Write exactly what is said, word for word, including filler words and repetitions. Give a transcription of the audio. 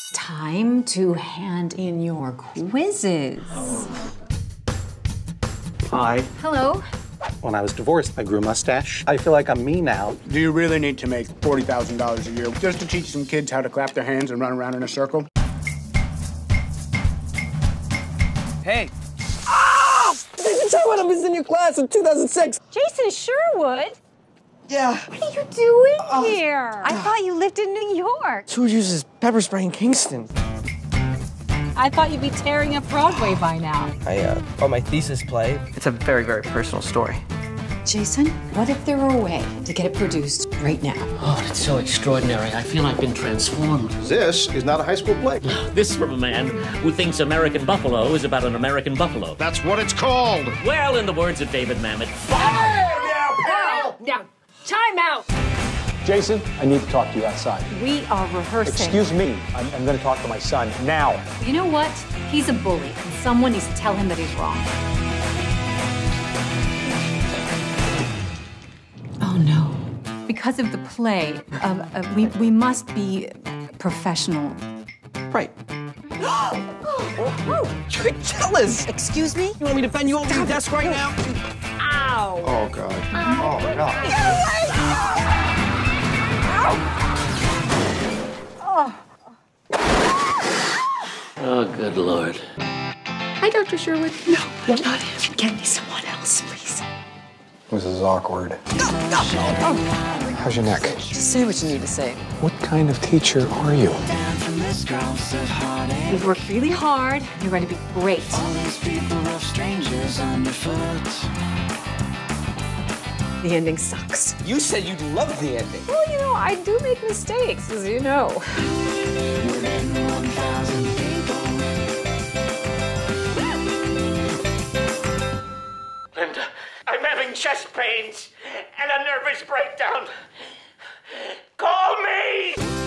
Time to hand in your quizzes. Hi. Hello. When I was divorced, I grew a mustache. I feel like I'm me now. Do you really need to make forty thousand dollars a year just to teach some kids how to clap their hands and run around in a circle? Hey. Oh! Jason Sherwood, I was in your class in two thousand six. Jason Sherwood? Yeah. What are you doing uh, here? I thought you lived in New York. Who uses pepper spray in Kingston? I thought you'd be tearing up Broadway by now. I uh, wrote my thesis play. It's a very, very personal story. Jason, what if there were a way to get it produced right now? Oh, it's so extraordinary. I feel I've been transformed. This is not a high school play. This from a man who thinks American Buffalo is about an American buffalo. That's what it's called. Well, in the words of David Mamet, Fire now, pal! Now, time out! Jason, I need to talk to you outside. We are rehearsing. Excuse me, I'm, I'm going to talk to my son now. You know what? He's a bully, and someone needs to tell him that he's wrong. Oh, no. Because of the play, uh, uh, we, we must be professional. Right. Oh, you're jealous. Excuse me? You want me to bend you over your desk right now? Ow! Oh, God. Oh, my God. Oh. oh, good Lord. Hi, Doctor Sherwood. No, not him. Get me someone else, please. This is awkward. How's your neck? Just say what you need to say. What kind of teacher are you? You've worked really hard. You're going to be great. The ending sucks. You said you'd love the ending. Well, you know, I do make mistakes, as you know. Linda, I'm having chest pains and a nervous breakdown. Call me!